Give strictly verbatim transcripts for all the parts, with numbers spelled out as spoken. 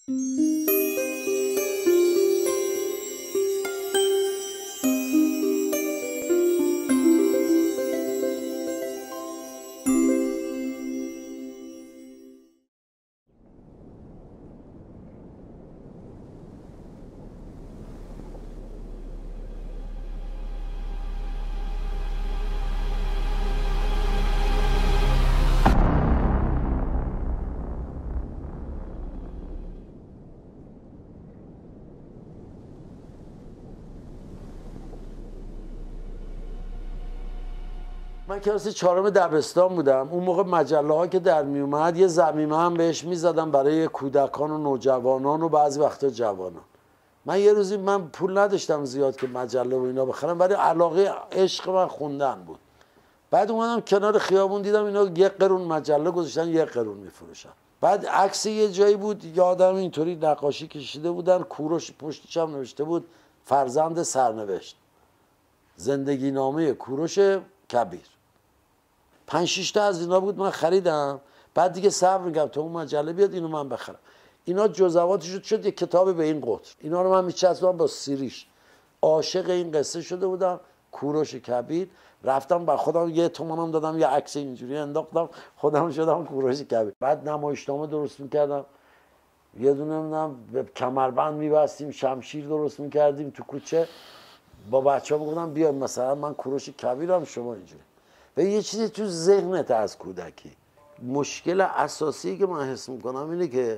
من کلاس چهارم دبستان بودم. اون موقع مجله ها که در می اومد یه ضمیمه هم بهش میزدم برای کودکان و نوجوانان و بعضی وقتا جوانان. من یه روزی من پول نداشتم زیاد که مجله و اینا بخرم، ولی علاقه عشق من خوندن بود. بعد اومدم کنار خیابون دیدم اینا یک قرون مجله گذاشتن، یک قرون میفروشن. بعد عکس یه جایی بود یادم اینطوری نقاشی کشیده بودن، کوروش پشتش هم نوشته بود فرزند سرنوشت، زندگی نامه کوروش کبیر. پنج شش تا از اینا بود، من خریدم. بعد دیگه صبر می‌کردم تا اون مجله بیاد اینو من بخرم. اینا جزواتش شد شد یک کتاب به این قطر. اینا رو من میچسبم با سیریش. عاشق این قصه شده بودم، کوروش کبیر. رفتم با خودم یه تومانم دادم، یه عکس اینجوری انداختم، خودم شدم کوروش کبیر. بعد نمایشنامه درست می‌کردم، یه دونه نمیدونم به کمربند می‌بستیم، شمشیر درست می‌کردیم تو کوچه. با بچه‌ها میگفتم بیا مثلا من کوروش کبیرم، شما اینجوری. و یه چیزی تو ذهنت از کودکی. مشکل اساسی که من حس میکنم اینه که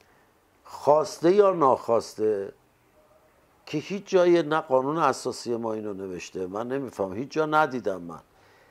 خواسته یا ناخواسته که هیچ جای نه قانون اساسی ما اینو نوشته، من نمیفهم، هیچ جا ندیدم من،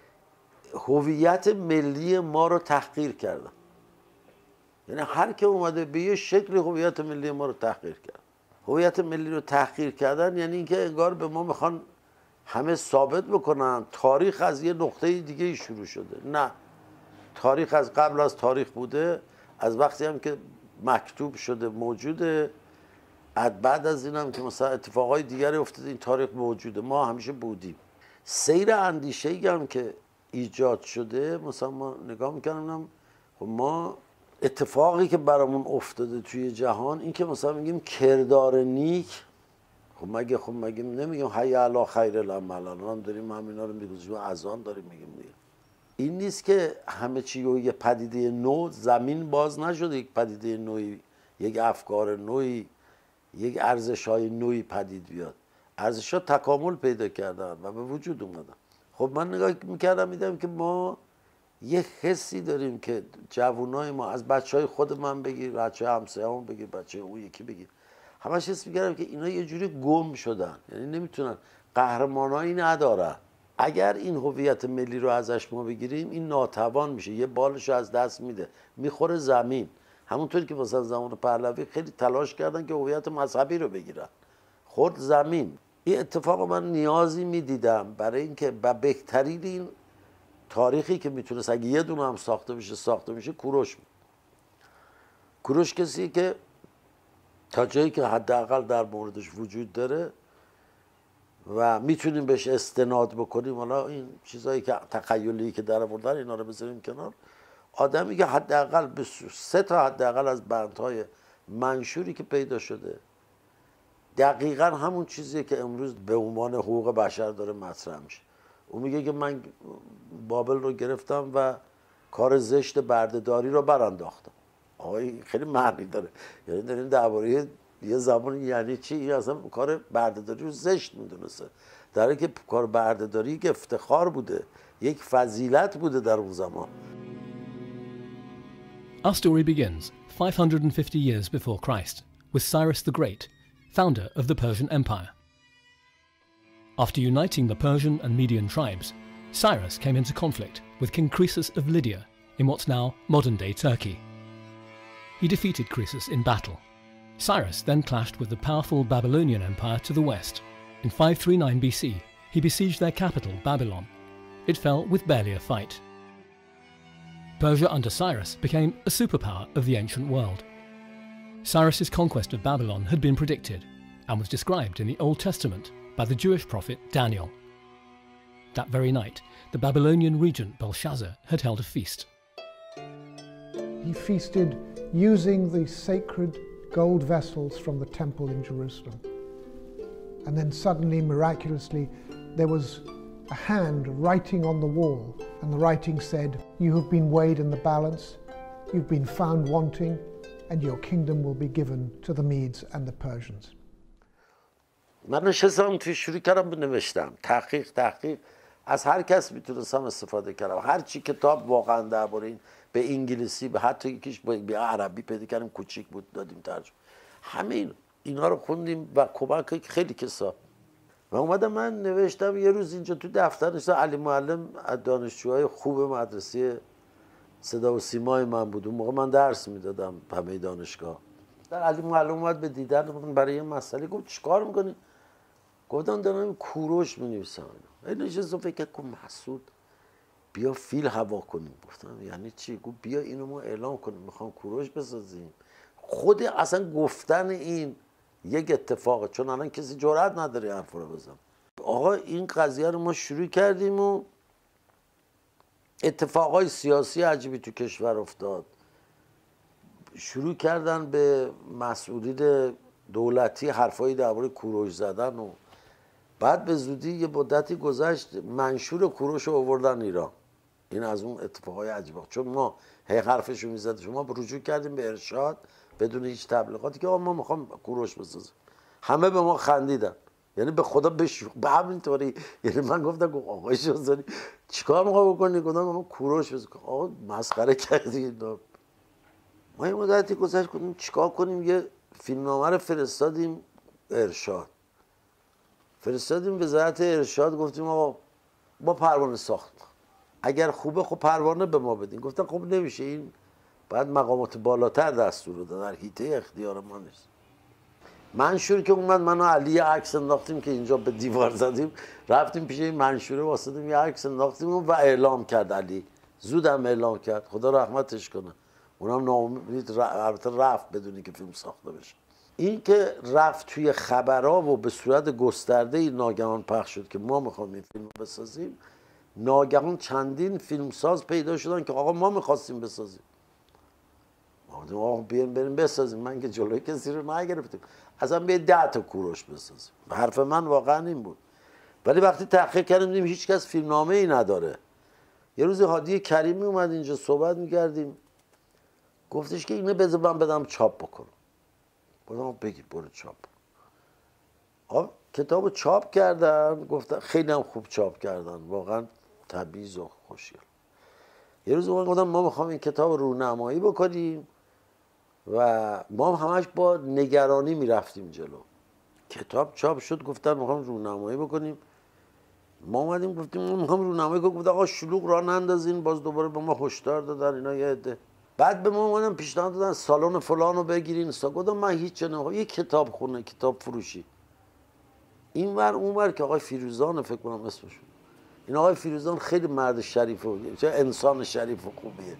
هویت ملی ما رو تحقیر کردن. یعنی هر که اومده به یه شکل هویت ملی ما رو تحقیر کرد. هویت ملی رو تحقیر کردن یعنی اینکه انگار به ما میخوان همه ثابت بکنن تاریخ از یه نقطه دیگه شروع شده. نه، تاریخ از قبل از تاریخ بوده، از وقتی هم که مکتوب شده موجوده، بعد از این هم که مثلا اتفاقای دیگری افتاده این تاریخ موجوده، ما همیشه بودیم. سیر اندیشه‌ای هم که ایجاد شده، مثلا ما نگاه میکنم خب ما اتفاقی که برامون افتاده توی جهان این که مثلا میگیم کردار نیک، خب مگه خب مگه نمیگیم حی علی خیر العمل، الان داریم همینا رو میگوزیم، اذان داریم میگیم دیگه. این نیست که همه چی رو یه پدیده نو، زمین باز نشده یک پدیده نوعی، یک افکار نوعی، یک ارزش‌های نوعی پدید بیاد. ارزش‌ها تکامل پیدا کردن و به وجود اومدن. خب من نگاه میکردم میدم که ما یه حسی داریم که جوانای ما، از بچهای خود من بگیر، بچه همسایه‌مون بگیر، بچه اون یکی بگیر، همش حس می‌کردم که اینا یه جوری گم شدن، یعنی نمیتونن، قهرمانایی ندارن. اگر این هویت ملی رو ازش ما بگیریم این ناتوان میشه، یه بالشو از دست میده، میخوره زمین. همونطوری که مثلا زمان پهلوی خیلی تلاش کردن که هویت مذهبی رو بگیرن، خورد زمین. این اتفاق من نیازی میدیدم برای اینکه با بهترین این تاریخی که میتونست اگه یه دونه هم ساخته بشه ساخته میشه کوروش. کوروش کسی که تا جایی که حداقل در موردش وجود داره و میتونیم بهش استناد بکنیم، حالا این چیزایی که تخیلی که در آوردن اینا رو بذاریم کنار، آدمی که حداقل به سه تا حداقل از بندهای منشوری که پیدا شده دقیقاً همون چیزیه که امروز به عنوان حقوق بشر داره مطرح میشه. اون میگه که من بابل رو گرفتم و کار زشت بردهداری رو برانداختم. آقای خیلی معنی داره، یعنی داریم درباره یه زمان یعنی چی؟ این اصلا کار بردهداری رو زشت میدونسته، در حالی که کار بردهداری یک افتخار بوده، یک فضیلت بوده در اون زمان. Our story begins five hundred fifty years before Christ with Cyrus the Great, founder of the Persian Empire. After uniting the Persian and Median tribes, Cyrus came into conflict with King Croesus of Lydia in what's now modern-day Turkey. He defeated Croesus in battle. Cyrus then clashed with the powerful Babylonian Empire to the west. In five thirty-nine B C, he besieged their capital, Babylon. It fell with barely a fight. Persia under Cyrus became a superpower of the ancient world. Cyrus's conquest of Babylon had been predicted and was described in the Old Testament by the Jewish prophet Daniel. That very night, the Babylonian regent Belshazzar had held a feast. He feasted using the sacred gold vessels from the temple in Jerusalem. And then suddenly, miraculously, there was a hand writing on the wall, and the writing said, "You have been weighed in the balance, you've been found wanting, and your kingdom will be given to the Medes and the Persians." من نشستم توی شروع کردم بنوشتم، تحقیق تحقیق از هر کس میتونستم استفاده کردم، هر چی کتاب واقعا درباره این به انگلیسی، به حتی یکیش به عربی پیدا کردیم، کوچیک بود دادیم ترجمه، همه اینا رو خوندیم و کمک خیلی کسا. و اومدم من نوشتم. یه روز اینجا تو دفتر نشستم، علی معلم از دانشجوهای خوب مدرسه صدا و سیمای من بود، اون موقع من درس میدادم همه دانشگاه. در علی معلم اومد به دیدن من برای یه مسئله، گفت چیکار میکنی؟ گفتم دارم کوروش می‌نویسم. این نشستم فکر کنم مسعود بیا فیل هوا کنیم. گفتم یعنی چی؟ گفت بیا اینو ما اعلام کنیم میخوام کوروش بسازیم. خود اصلا گفتن این یک اتفاقه، چون الان کسی جرئت نداره حرف رو بزنه. آقا این قضیه رو ما شروع کردیم و اتفاقای سیاسی عجیبی تو کشور افتاد. شروع کردن به مسئولین دولتی حرفایی درباره کوروش زدن و بعد به زودی یه مدتی گذشت منشور کوروش رو آوردن ایران. این از اون اتفاقای عجیبه، چون ما هی حرفش رو میزد، شما رجوع کردیم به ارشاد بدون هیچ تبلیغاتی که آقا ما میخوام کوروش بسازیم. همه به ما خندیدن، یعنی به خدا بش به همین طوری. یعنی من گفتم آقای جوزانی چیکار میخوای بکنی؟ گفتم ما کوروش بسازیم. آقا مسخره کردی اینا. ما یه مدتی گذشت کنیم چیکار کنیم، یه فیلمنامه رو فرستادیم ارشاد. فرستادیم وزارت ارشاد، گفتیم آقا ما پروانه ساخت، اگر خوبه خب پروانه به ما بدین. گفتن خب نمیشه، این بعد مقامات بالاتر دستور رو دادن، در حیطه اختیار ما نیست. منشور که اومد، من و علی عکس انداختیم که اینجا به دیوار زدیم، رفتیم پیش این منشوره واسطیم یه عکس انداختیم و اعلام کرد. علی زودم اعلام کرد، خدا رحمتش کنه. اونم ناامید رفت بدونی که فیلم ساخته بشه. این که رفت توی خبرها و به صورت گسترده ناگهان پخش شد که ما میخوایم این فیلم رو بسازیم، ناگهان چندین فیلمساز پیدا شدن که آقا ما میخواستیم بسازیم. ما گفتیم آقا بیاین بریم بسازیم. من که جلوی کسی رو نگرفتیم، اصلا به ده تا کوروش بسازیم. حرف من واقعا این بود. ولی وقتی تحقیق کردیم دیدیم هیچ کس فیلمنامه ای نداره. یه روز هادی کریمی اومد اینجا صحبت میکردیم، گفتش که اینو بذار من بدم چاپ بکنم. گفتم بگی برو چاپ. آقا کتابو چاپ کردن، گفتن خیلی هم خوب چاپ کردن، واقعا تمیز و خوشگل. یه روز اومد گفتم ما میخوام این کتاب رونمایی بکنیم و ما همش با نگرانی میرفتیم جلو. کتاب چاپ شد، گفتن میخوام رونمایی بکنیم. ما اومدیم گفتیم ما میخوام رونمایی کنیم. گفت آقا شلوغ راه نندازین. باز دوباره به ما هشدار دادن اینا یه عده. بعد به ما اومدن پیشنهاد دادن سالن فلان رو بگیرین. گفتم من هیچ چه نمیخوام، یه کتاب خونه، کتاب فروشی. این ور اون ور که آقای فیروزان فکر کنم اسمش، این آقای فیروزان خیلی مرد شریف و انسان شریف و خوبیه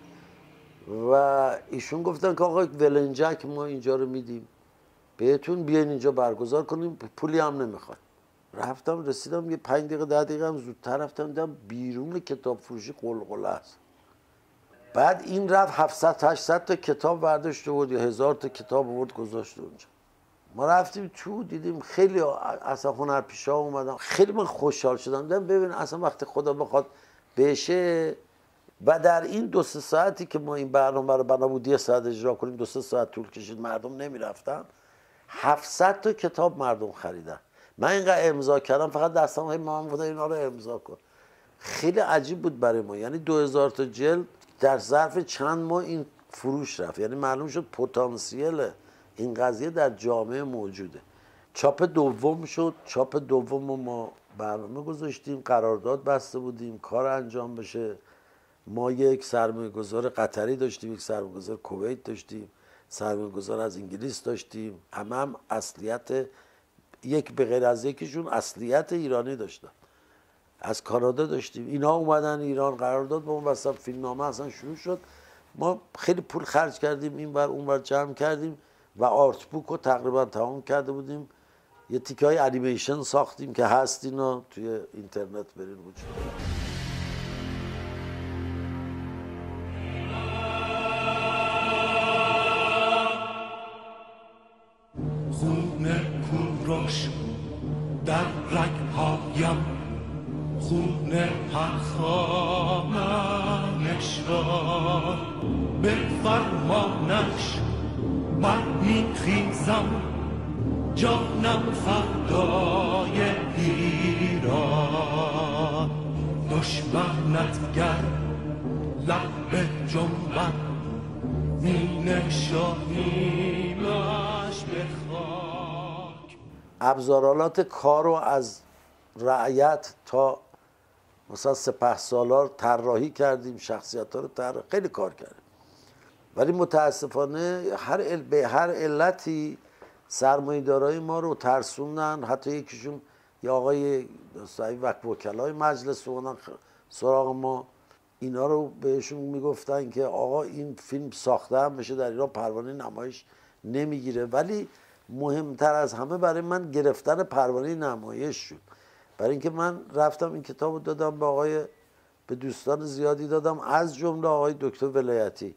و ایشون گفتن که آقای ولنجک ما اینجا رو میدیم بهتون، بیاین اینجا برگزار کنیم، پولی هم نمیخواد. رفتم رسیدم یه پنج دقیقه ده دقیقه هم زودتر رفتم، دیدم بیرون کتاب فروشی قلقله است. بعد این رفت هفتصد هشتصد تا کتاب برداشته بود یا هزار تا کتاب آورد گذاشته اونجا. ما رفتیم تو دیدیم خیلی اصلا هنرپیشا اومدن، خیلی من خوشحال شدم. دیدم ببین اصلا وقتی خدا بخواد بشه. و در این دو سه ساعتی که ما این برنامه رو بنا بود یه ساعت اجرا کنیم، دو سه ساعت طول کشید، مردم نمیرفتن. هفتصد تا کتاب مردم خریدن. من اینقدر امضا کردم، فقط دستم های مامان بوده اینا رو امضا کن. خیلی عجیب بود برای ما. یعنی دو هزار تا جلد در ظرف چند ماه این فروش رفت. یعنی معلوم شد پتانسیل این قضیه در جامعه موجوده. چاپ دوم شد. چاپ دوم ما برنامه گذاشتیم، قرارداد بسته بودیم کار انجام بشه. ما یک سرمایه‌گذار قطری داشتیم، یک سرمایه‌گذار کویت داشتیم، سرمایه‌گذار از انگلیس داشتیم. همه هم اصلیت، یک به غیر از یکیشون اصلیت ایرانی داشتن. از کانادا داشتیم. اینا اومدن ایران، قرارداد با اون واسه فیلمنامه اصلا شروع شد. ما خیلی پول خرج کردیم، این ور اون ور جمع کردیم و آرتبوک رو تقریبا تمام کرده بودیم. یه تیکه های انیمیشن ساختیم که هست، اینا توی اینترنت برین وجود داره. خون کوروش در رگ‌هایم، خون هر خامنش را به فرمانش برمیخیزم، جانم فدای ایران. دشمنت گر لب جنبد می نشانیمش به خاک. ابزارالات کار رو از رعیت تا مثلا سپهسالار طراحی کردیم، شخصیت ها رو طراحی، خیلی کار کردیم. ولی متاسفانه هر ال... به هر علتی سرمایه‌دارای ما رو ترسوندن. حتی یکیشون یا آقای صاحب وقت وکلای مجلس اومدن سراغ ما، اینا رو بهشون میگفتن که آقا این فیلم ساخته هم بشه در ایران پروانه نمایش نمیگیره. ولی مهمتر از همه برای من گرفتن پروانه نمایش شد، برای اینکه من رفتم این کتاب رو دادم به آقای به دوستان زیادی دادم، از جمله آقای دکتر ولایتی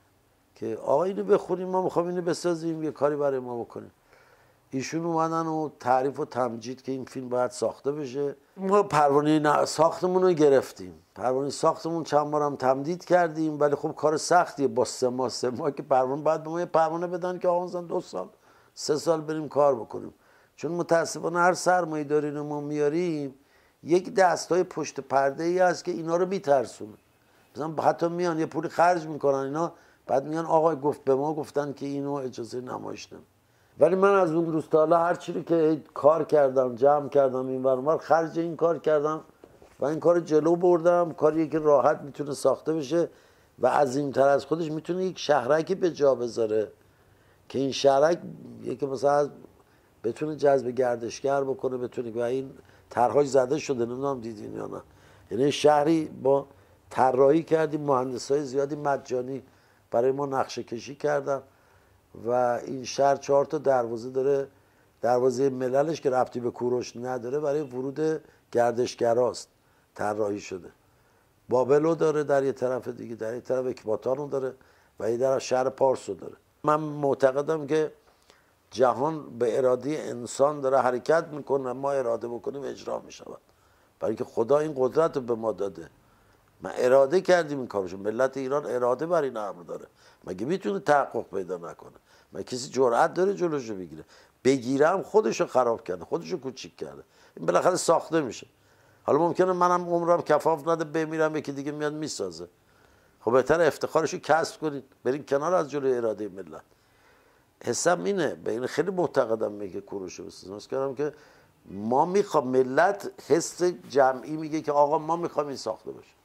که آقا اینو بخونیم، ما میخوام اینو بسازیم، یه کاری برای ما بکنیم. ایشون اومدن و تعریف و تمجید که این فیلم باید ساخته بشه. ما پروانه ساختمون رو گرفتیم، پروانه ساختمون چند بارم تمدید کردیم، ولی خب کار سختیه با سه ماه سه ماه که پروانه بعد به ما یه پروانه بدن که آقا مثلا دو سال سه سال بریم کار بکنیم. چون متاسفانه هر سرمایه‌داری رو ما میاریم یک دستای پشت پرده ای هست که اینا رو میترسونه. مثلا حتی میان یه پولی خرج میکنن اینا، بعد میگن آقا گفت به ما گفتن که اینو اجازه نمایش نمیدن. ولی من از اون روز تا حالا هر چیزی که کار کردم، جمع کردم، این ور اونور خرج این کار کردم و این کار جلو بردم. کاریه که راحت میتونه ساخته بشه و عظیم‌تر از خودش میتونه یک شهرکی به جا بذاره که این شهرک یکی مثلا بتونه جذب گردشگر بکنه، بتونه. و این طرحش زده شده، نمیدونم دیدین یا نه. یعنی شهری با طراحی کردیم، مهندسای زیادی مجانی برای ما نقشه کشی کردن و این شهر چهار تا دروازه داره. دروازه مللش که ربطی به کوروش نداره برای ورود گردشگراست طراحی شده. بابلو داره در یه طرف دیگه، در یه طرف اکباتانو داره و یه طرف شهر پارسو داره. من معتقدم که جهان به اراده انسان داره حرکت میکنه، ما اراده بکنیم اجرا میشود، برای که خدا این قدرت رو به ما داده. ما اراده کردیم این کارشو. ملت ایران اراده بر این امر داره، مگه میتونه تحقق پیدا نکنه؟ مگه کسی جرأت داره جلوشو بگیره؟ بگیرم خودشو خراب کرده، خودشو کوچیک کرده. این بالاخره ساخته میشه. حالا ممکنه منم عمرم کفاف نده بمیرم، یکی دیگه میاد میسازه. خب بهتره افتخارشو کسب کنید، برین کنار از جلوی اراده ملت. حسم اینه، به این خیلی معتقدم میگه کوروشو بسازم کردم که ما میخوام، ملت حس جمعی میگه که آقا ما میخوام این ساخته باشه.